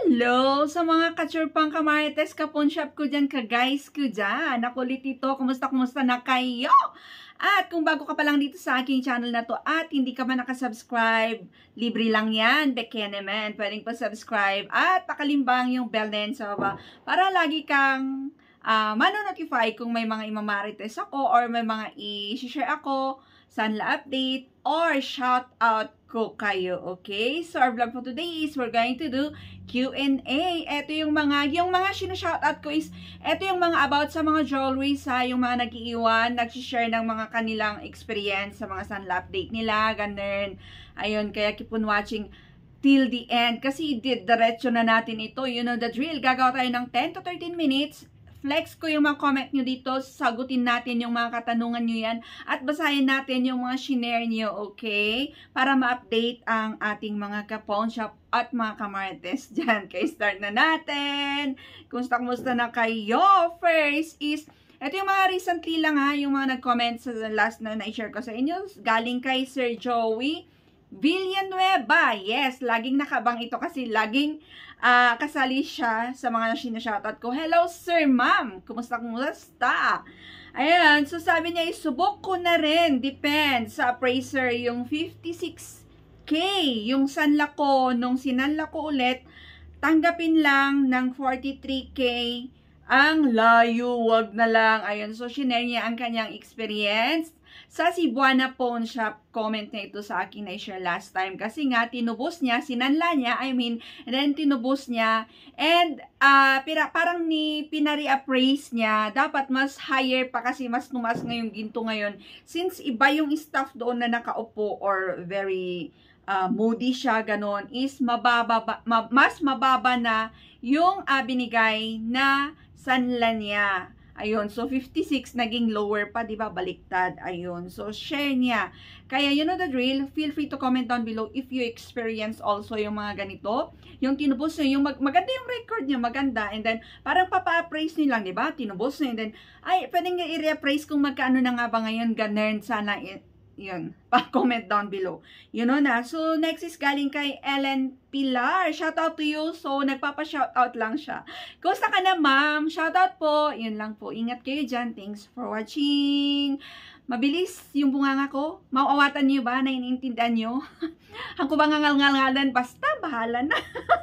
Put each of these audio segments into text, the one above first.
Hello sa mga kachurpang kamarites kapon shop ko dyan, ka-guys ko dyan. Ako ulit ito, kumusta na kayo? At kung bago ka pa lang dito sa aking channel na to at hindi ka man nakasubscribe, libre lang yan, beke naman. Pwedeng pa-subscribe at pakalimbang yung bell na yan sa baba para lagi kang manonotify kung may mga imamarites ako or may mga i-share ako, sanla update, or shout out ko kayo, okay? So, our vlog for today is we're going to do Q&A. Ito yung mga sinushout out ko is, ito yung mga about sa mga jewelry, yung mga nag-iiwan, nag-share ng mga kanilang experience sa mga sanla update nila, ganun. Ayun, kaya keep on watching till the end. Kasi diretso na natin ito. You know the drill. Gagawa tayo ng 10 to 13 minutes. Flex ko yung mga comment nyo dito, sagutin natin yung mga katanungan nyo yan, at basahin natin yung mga shinare nyo, okay? Para ma-update ang ating mga ka-pawn shop at mga kamarites dyan. Okay, start na natin. Kumusta na kayo? First is, ito yung mga recently lang ha, yung mga nag-comment sa last na na-share ko sa inyo. Galing kay Sir Joey Villanueva. Yes, laging nakabang ito kasi laging kasali siya sa mga sinashoutout ko. Hello, sir, ma'am. Kumusta? Ayan, so sabi niya, subok ko na rin. Depends sa appraiser yung 56K. Yung sanla ko, nung sinanla ko ulit, tanggapin lang ng 43K. Ang layo, wag na lang. Ayun, so shinare niya ang kanyang experience sa Cebuana Pawn Shop. Comment na ito sa akin na i-share last time. Kasi nga, tinubos niya, sinanla niya, and then tinubos niya. And, parang pinari-appraise niya. Dapat mas higher pa kasi mas tumas ngayong ginto ngayon. Since iba yung staff doon na nakaupo or very moody siya, ganon, is mas mababa na yung binigay na sanla niya. Ayun, so 56 naging lower pa, 'di ba? Baliktad. Ayun. So share niya. Kaya you know the drill. Feel free to comment down below if you experience also yung mga ganito. Yung tinubos niya, yung maganda yung record niya, maganda. And then parang papa-appraise niyo lang, 'di ba? Tinubos niya, and then pwedeng i-reappraise kung magkano na nga ba ngayon, ganun sana. Yun, pa-comment down below. You know na. So, next is galing kay Ellen Pilar. Shout out to you. So, nagpapa-shout out lang siya. Kumusta ka na, ma'am? Shout out po. Yun lang po. Ingat kayo dyan. Thanks for watching. Mabilis yung bunganga ko. Mauawatan niyo ba? Naiintindihan niyo? Ang kubang ngal-ngal-ngalan. Basta, bahala na.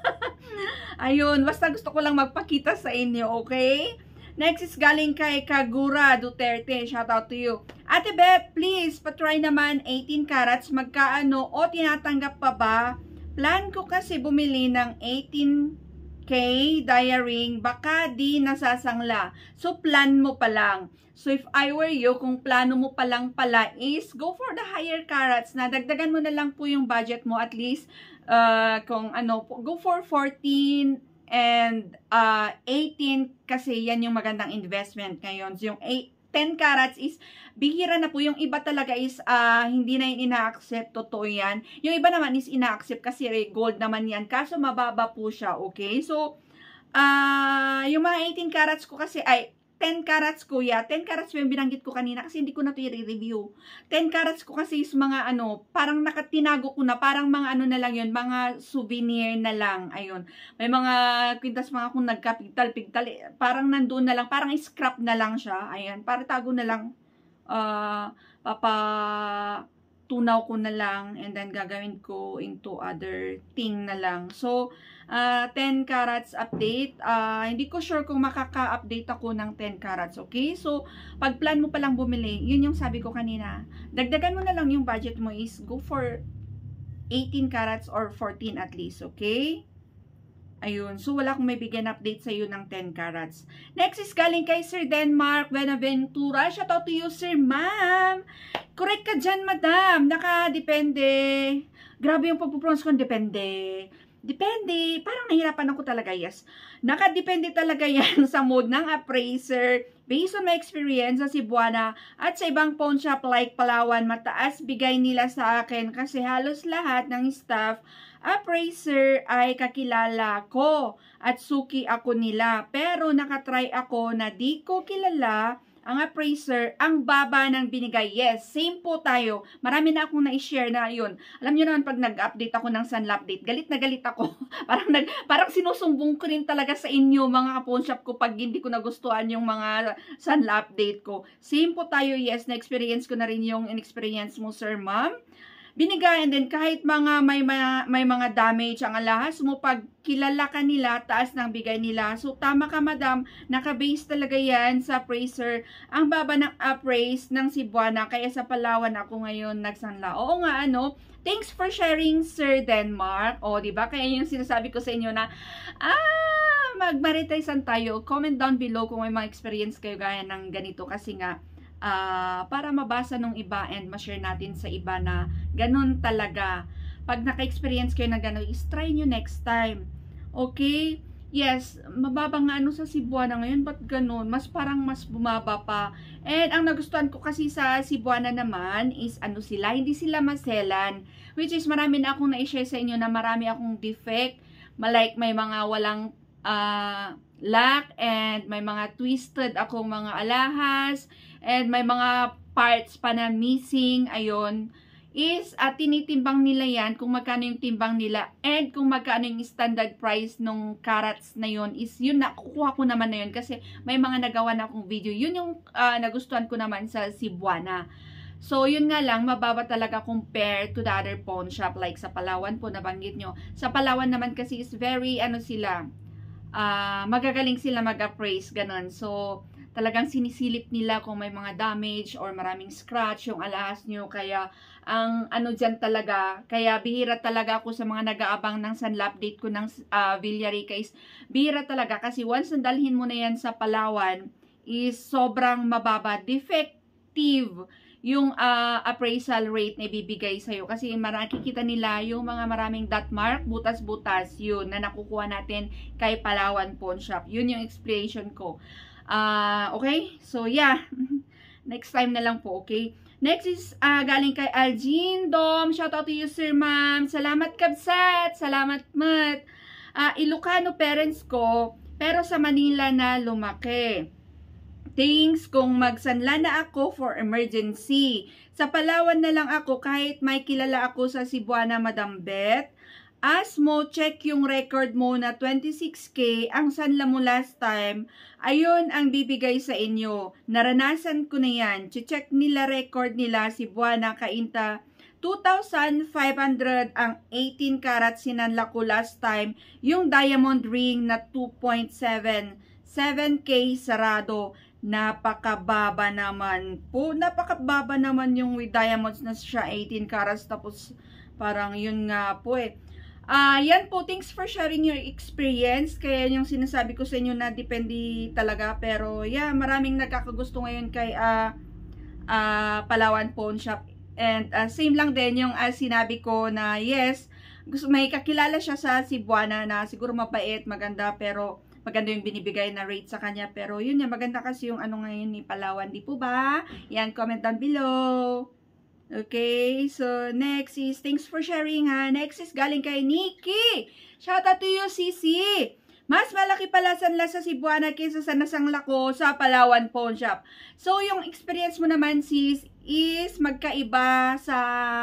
Ayun. Basta gusto ko lang magpakita sa inyo. Okay? Next is galing kay Kagura Duterte. Shout out to you. Ate Beth, please, patry naman 18 carats. Magkaano o tinatanggap pa ba? Plan ko kasi bumili ng 18K dia ring. Baka di nasasangla. So, plan mo pa lang. So, if I were you, kung plano mo pa lang pala is go for the higher carats na dagdagan mo na lang po yung budget mo. At least, kung ano, go for 14 and 18 kasi yan yung magandang investment ngayon. So, yung 10 carats is bihira na po. Yung iba talaga is hindi na yung ina-accept. Totoo yan. Yung iba naman is ina-accept kasi gold naman yan. Kaso mababa po siya. Okay? So, yung mga 18 carats ko kasi 10 carats ko, 10 carats yung binanggit ko kanina kasi hindi ko na ito i-review. 10 carats ko kasi is mga parang nakatinago ko na, parang mga na lang yun, mga souvenir na lang. Ayun. May mga kwintas mga kung nagka-pigtal, parang nandun na lang, parang scrap na lang siya. Ayan. Para tago na lang, tunaw ko na lang, and then gagawin ko into other thing na lang. So, 10 carats update. Hindi ko sure kung makaka-update ako ng 10 carats, okay? So, pag plan mo palang bumili, yun yung sabi ko kanina. Dagdagan mo na lang yung budget mo is go for 18 carats or 14 at least, okay? Ayun. So, wala akong may bigyan update sa iyo ng 10 carats. Next is galing kay Sir Denmark Benaventura. Shout out to you, Sir Ma'am. Correct ka dyan, madam. Nakadepende. Grabe yung pagpupronounce ko, depende. Depende. Parang nahirapan ako talaga, yes. Nakadepende talaga yan sa mood ng appraiser. Based on my experience sa Cebuana at sa ibang pawn shop like Palawan, mataas bigay nila sa akin kasi halos lahat ng staff appraiser ay kakilala ko at suki ako nila. Pero nakatry ako na di ko kilala ang appraiser, ang baba ng binigay. Yes, same po tayo. Marami na akong na-share na yun. Alam nyo naman, pag nag-update ako ng Sunla update, galit na galit ako. parang sinusumbong ko rin talaga sa inyo, mga ka-pawn shop ko, pag hindi ko nagustuhan yung mga Sunla update ko. Same po tayo, yes, na-experience ko na rin yung in-experience mo, sir, ma'am. Binigay, and then kahit may mga damage ang alahas mo, pag kilala ka nila, taas ng bigay nila. So, tama ka, madam, naka-base talaga yan sa appraiser. Ang baba ng appraise ng Cebuana, kaya sa Palawan ako ngayon nagsanla. Oo nga, ano, thanks for sharing, Sir Denmark. O, diba? Kaya yung sinasabi ko sa inyo na, mag-maritizan tayo. Comment down below kung may mga experience kayo gaya ng ganito, kasi nga, para mabasa nung iba and ma-share natin sa iba na ganun talaga. Pag naka-experience kayo na ganun, try nyo next time. Okay? Yes, mababa nga ano sa Cebuana ngayon, ba't ganun? Parang mas bumaba pa. And ang nagustuhan ko kasi sa Cebuana naman is ano sila, hindi sila maselan. Which is marami na akong na-share sa inyo na marami akong defect. Like may mga walang lock and may mga twisted akong mga alahas. And may mga parts pa na missing, ayun, is tinitimbang nila yan kung magkano yung timbang nila and kung magkano yung standard price nung carats na yun is yun, nakukuha ko naman na yun kasi may mga nagawa na akong video. Yun yung nagustuhan ko naman sa Cebuana. So, yun nga lang, mababa talaga compare to the other pawn shop like sa Palawan po, nabanggit nyo. Sa Palawan naman kasi is very, sila, magagaling sila mag-appraise, ganun. So, talagang sinisilip nila kung may mga damage or maraming scratch yung alahas nyo. Kaya, ang dyan talaga, kaya bihira talaga ako sa mga nag-aabang ng Sunla update ko ng Villarica is, bihira talaga kasi once nandalhin mo na yan sa Palawan, is sobrang mababa, defective yung appraisal rate na ibibigay sa'yo. Kasi makikita nila yung mga maraming dot mark, butas-butas, yun, na nakukuha natin kay Palawan Pawn Shop. Yun yung explanation ko. Okay? So, yeah. Next time na lang po, okay? Next is, galing kay Algin Dom. Shout out to you, sir, ma'am. Salamat, Kabsat. Salamat, Mat. Ilocano parents ko, pero sa Manila na lumaki. Thanks kung magsanla na ako for emergency. Sa Palawan na lang ako kahit may kilala ako sa Cebuana, Madam Beth. As mo, check yung record mo na 26K ang sanla mo last time, ayun ang bibigay sa inyo. Naranasan ko na yan. Check nila record nila, Cebuana, Cainta. 2,500 ang 18 karat sinanla ko last time. Yung diamond ring na 2.7. 7K sarado. Napakababa naman po. Napakababa naman yung with diamonds na siya 18 carats. Tapos parang yun nga po eh. Yan po, thanks for sharing your experience. Kaya yung sinasabi ko sa inyo na depende talaga. Pero yeah, maraming nagkakagusto ngayon kay Palawan Pawn Shop. And same lang din yung sinabi ko na yes, may kakilala siya sa Cebuana na siguro mabait, maganda, pero maganda yung binibigay na rate sa kanya. Pero yun yan, maganda kasi yung ngayon ni Palawan. Di po ba? Yan, comment down below. Okay, so next is, thanks for sharing ha. Next is galing kay Nikki. Shout out to you, Sisi. Mas malaki pala sanla sa Cebuana kaysa sa nasangla ko sa Palawan Pawn Shop. So, yung experience mo naman, sis, is magkaiba sa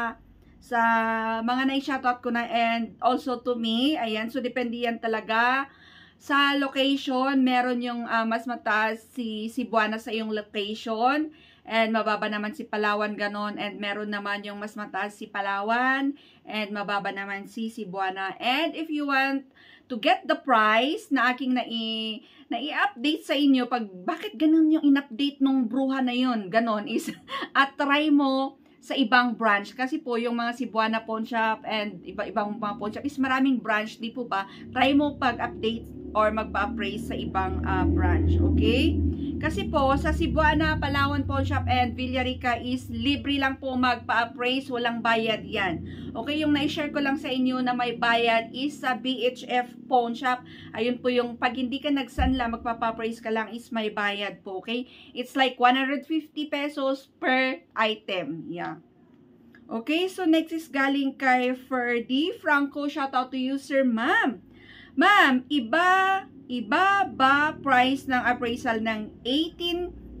mga na-shoutout ko na and also to me. Ayan, so depende yan talaga sa location. Meron yung mas mataas si Cebuana sa iyong location. And mababa naman si Palawan, ganon. And meron naman yung mas mataas si Palawan. And mababa naman si Cebuana. And if you want to get the price na aking i-update sa inyo, bakit ganon yung in-update nung bruha na yun, ganon, is at try mo sa ibang branch. Kasi po, yung mga Cebuana Pawn Shop and iba-ibang mga pawn shop is maraming branch, di po ba? Try mo pag-update or magpa-appraise sa ibang branch, okay? Kasi po, sa Cebuana, Palawan Pawn Shop and Villarica is libre lang po magpa-appraise, walang bayad yan. Okay, yung na-share ko lang sa inyo na may bayad is sa BHF Pawn Shop. Ayun po yung pag hindi ka nagsanla, magpapa-appraise ka lang is may bayad po, okay? It's like 150 pesos per item, yeah. Okay, so next is galing kay Ferdy Franco. Shout out to you, sir, ma'am. Ma'am, iba ba price ng appraisal ng 18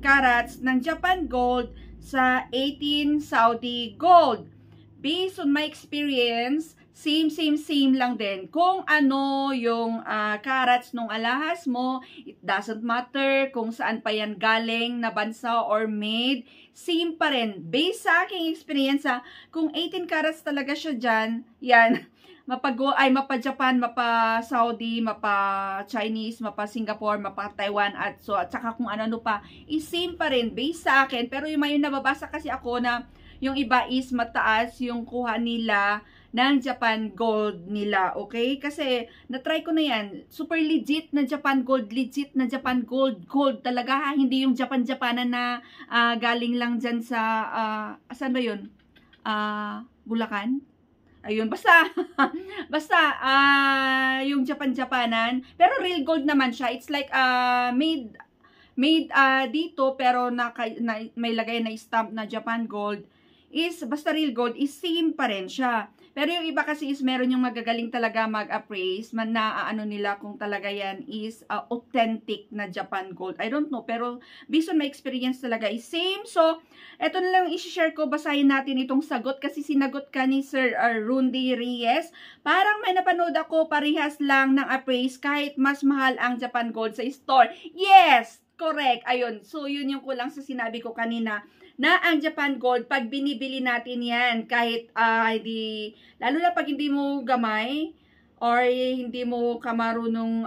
carats ng Japan Gold sa 18 Saudi Gold. Based on my experience, same lang din. Kung ano yung carats nung alahas mo, it doesn't matter kung saan pa yan galing na bansa or made, same pa rin. Based sa aking experience, kung 18 carats talaga siya dyan, yan, mapa-Japan, mapa-Saudi, mapa-Chinese, mapa-Singapore, mapa-Taiwan, at saka kung ano pa, is-same pa rin, based sa akin. Pero yung may nababasa kasi ako na yung iba is mataas yung kuha nila ng Japan Gold nila, okay? Kasi, na-try ko na yan, super legit na Japan Gold, gold talaga, hindi yung Japan-Japanan na galing lang dyan sa, saan ba yun? Bulacan? Ayun, basta yung Japan-Japanan, pero real gold naman siya. It's like made dito pero may lagay na stamp na Japan Gold, is basta real gold is same pa rin siya. Pero yung iba kasi is meron yung magagaling talaga mag-appraise, na ano nila kung talaga yan is authentic na Japan Gold. I don't know, pero based on my experience talaga is same. So, eto na lang i-share ko, basahin natin itong sagot kasi sinagot ka ni Sir Rundi Reyes. Parang may napanood ako, parehas lang ng appraise kahit mas mahal ang Japan Gold sa store. Yes! Correct. Ayun. So, yun yung kulang sa sinabi ko kanina, na ang Japan Gold, pag binibili natin yan, kahit lalo na pag hindi mo gamay, or hindi mo kamarunong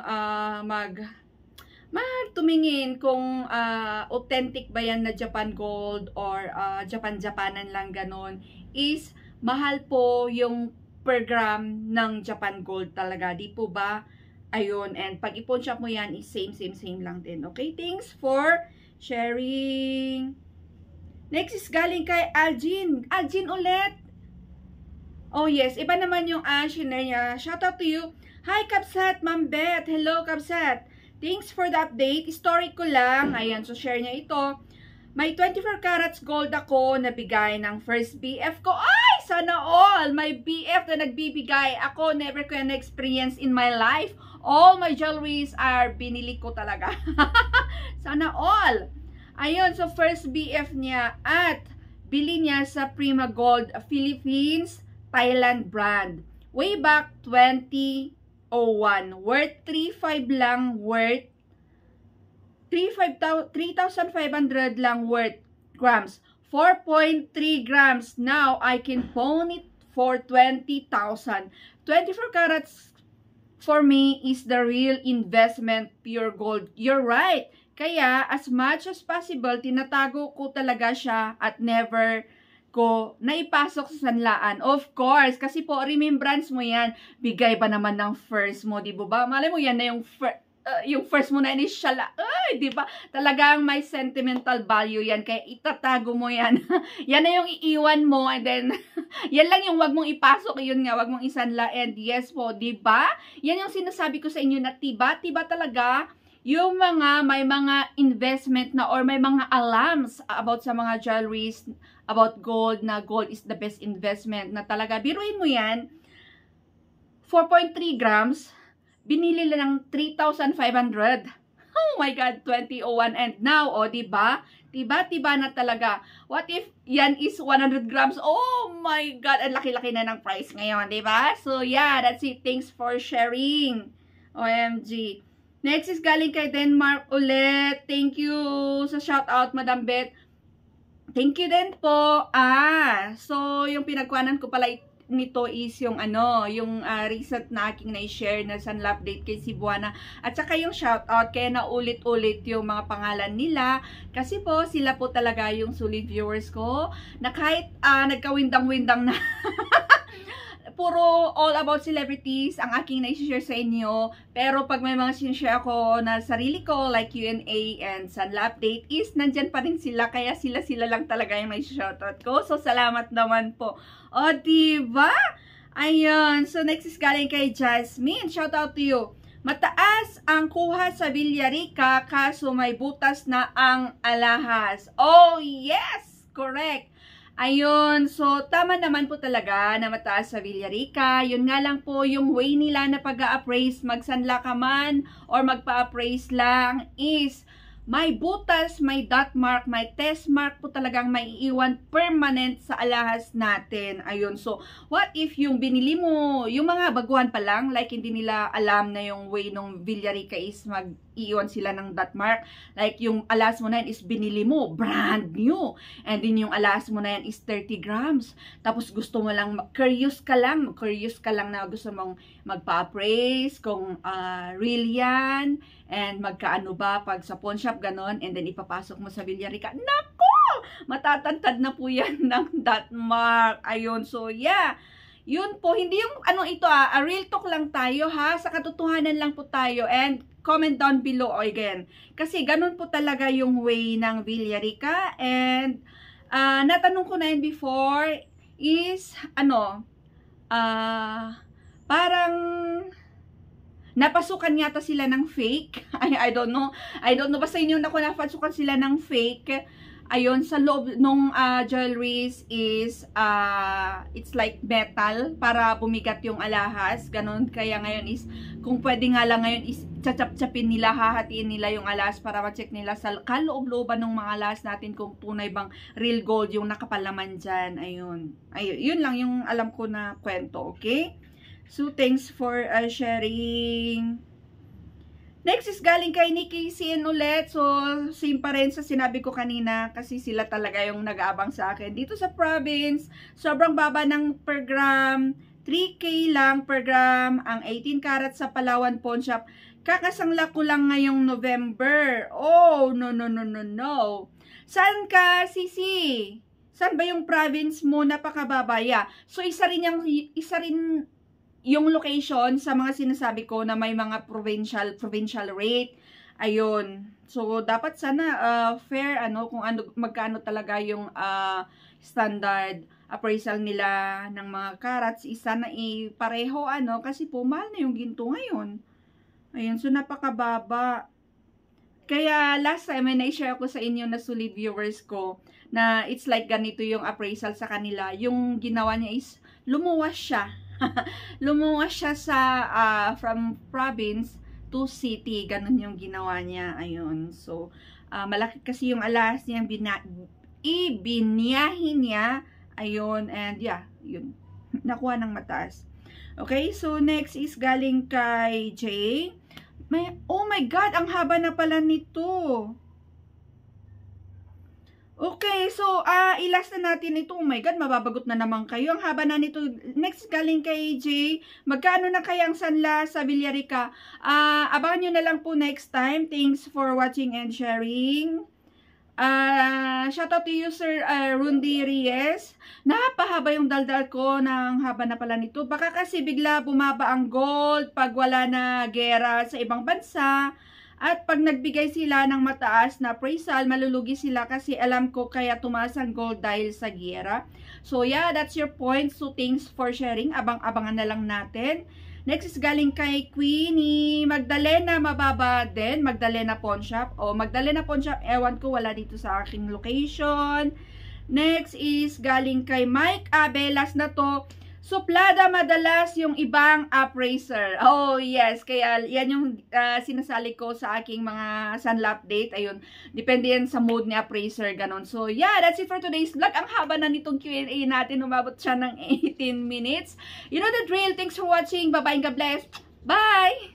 tumingin kung authentic ba yan na Japan Gold, or Japan-Japanan lang ganon, is mahal po yung per gram ng Japan Gold talaga. Di po ba? Ayun, and pag i-pawn shop mo yan, is same lang din. Okay, thanks for sharing. Next is galing kay Aljin. Aljin ulit. Oh yes, iba naman yung share niya. Shout out to you. Hi Kapsat, Ma'am Beth. Hello Kapsat. Thanks for the update. Story ko lang. Ayan, so share niya ito. May 24 carats gold ako na bigay ng first BF ko. Ay, sana all. May BF na nagbibigay. Ako, never ko yan na-experience in my life. All my jewelries are binili ko talaga. Sana all. Ayun, so first BF niya at bili niya sa Prima Gold Philippines, Thailand brand. Way back 2001. Worth 3,500 lang, worth 3,500 lang worth grams. 4.3 grams. Now, I can pawn it for 20,000. 24 carats for me is the real investment, pure gold. You're right. Kaya, as much as possible, tinatago ko talaga siya at never ko naipasok sa sanlaan. Of course, kasi po, remembrance mo yan. Bigay pa naman ng first mo, di ba? Malay mo yan na yung first mo na initial. Ay, di ba? Talagang may sentimental value yan. Kaya itatago mo yan. Yan na yung iiwan mo. And then, yan lang yung wag mong ipasok. Yun nga, wag mong isanla. And yes po, di ba? Yan yung sinasabi ko sa inyo na tiba talaga yung may mga investment na or may mga alarms about sa mga jewelries, about gold, na gold is the best investment na talaga. Biruin mo yan, 4.3 grams, binili lang ng 3,500. Oh my God, 2001 and now, diba? Tiba na talaga. What if yan is 100 grams? Oh my God, ang laki-laki na ng price ngayon, diba? So yeah, that's it. Thanks for sharing. OMG. Next is galing kay Denmark ulit. Thank you sa shoutout, Madam Beth. Thank you din po. So yung pinagkuhanan ko pala nito is yung recent na aking na-share na sunla update kay Cebuana. At saka yung shoutout, kaya naulit-ulit yung mga pangalan nila. Kasi po, sila po talaga yung solid viewers ko. Na kahit nagkawindang-windang na puro all about celebrities ang aking na-share sa inyo. Pero pag may mga sinishare ako na sarili ko, like Q&A and sunla update, is nandyan pa rin sila. Kaya sila lang talaga yung may shoutout ko. So, salamat naman po. O, diba? Ayun. So, next is galing kay Jasmine. Shoutout to you. Mataas ang kuha sa Villarica, kaso may butas na ang alahas. Oh, yes! Correct. Ayun, so tama naman po talaga na mataas sa Villarica. Yun nga lang po yung way nila na pag-a-appraise, magsanla ka man or magpa-appraise lang is may butas, may dot mark, may test mark po talagang maiiwan permanent sa alahas natin. Ayun, so what if yung binili mo, yung mga baguhan pa lang, like hindi nila alam na yung way nung Villarica is mag-iwan sila ng dot mark. Like yung alahas mo na yan is binili mo, brand new. And then yung alahas mo na yan is 30 grams. Tapos gusto mo lang, curious ka lang na gusto mong magpa-appraise kung real yan. And magkaano ba pag sa pawn shop, ganon, and then ipapasok mo sa Villarica. Nako! Matatantad na po yan ng dot mark. Ayun, so yeah. Yun po, hindi yung ano ito real talk lang tayo ha. Sa katotohanan lang po tayo. And comment down below again. Kasi ganon po talaga yung way ng Villarica. And natanong ko na yun before is parang napasukan yata sila ng fake. I don't know. Basta yun yung napasukan sila ng fake. Ayun, sa loob nung jewelries is, it's like metal para bumigat yung alahas. Ganon. Kaya ngayon is, kung pwede nga lang ngayon is, chachap-chapin nila, hahatiin nila yung alahas para ma-check nila sa kaloob-looban ng mga alahas natin kung tunay bang real gold yung nakapalaman dyan. Ayun. Yun lang yung alam ko na kwento. Okay? So, thanks for sharing. Next is galing kay Nikki CN ulit. So, same pa rin sa sinabi ko kanina kasi sila talaga yung nag-aabang sa akin. Dito sa province, sobrang baba ng per gram. 3K lang per gram ang 18 karat sa Palawan Pawn Shop. Kakasangla ko lang ngayong November. Oh, no. Saan ka, Sisi? Saan ba yung province mo napakababaya? So, isa rin yung location sa mga sinasabi ko na may mga provincial rate. Ayun. So, dapat sana fair kung magkano talaga yung standard appraisal nila ng mga carats. Isa na pareho kasi po mahal na yung ginto ngayon. Ayun, so napakababa. Kaya last time may na-share ko sa inyo na solid viewers ko na it's like ganito yung appraisal sa kanila. Yung ginawa niya is lumuwas siya. Lumuwas siya sa from province to city. Ganun yung ginawa niya. Ayun. So, malaki kasi yung alahas niya. Ibinyahin niya. Ayun. And yeah, yun. Nakuha ng mataas. Okay. So, next is galing kay Jay. Oh my God! Ang haba na pala nito. Okay, so, ilas na natin ito. Oh my God, mababagot na naman kayo. Ang haba na nito. Next, galing kay Jay. Magkano na kaya ang sanla sa Villarica? Abangan nyo na lang po next time. Thanks for watching and sharing. Shout out to you, Sir Rundi Reyes. Napahaba yung daldal ko. Nang haba na pala nito. Baka kasi bigla bumaba ang gold pag wala na gera sa ibang bansa. At pag nagbigay sila ng mataas na appraisal, malulugi sila kasi alam ko kaya tumaas ang gold dahil sa giyera. So yeah, that's your point. So thanks for sharing. Abang-abangan na lang natin. Next is galing kay Queenie Magdalena, mababa din. Magdalena Pawn Shop. Magdalena Pawn Shop, ewan ko, wala dito sa aking location. Next is galing kay Mike Abelas na to. Suplada madalas yung ibang appraiser. Oh, yes. Kaya yan yung sinasali ko sa aking mga sanla update. Ayun. Depende yan sa mood ni appraiser. Ganon. So, yeah. That's it for today's vlog. Ang haba na nitong Q&A natin. Umabot siya ng 18 minutes. You know the drill. Thanks for watching. Bye-bye and God bless. Bye!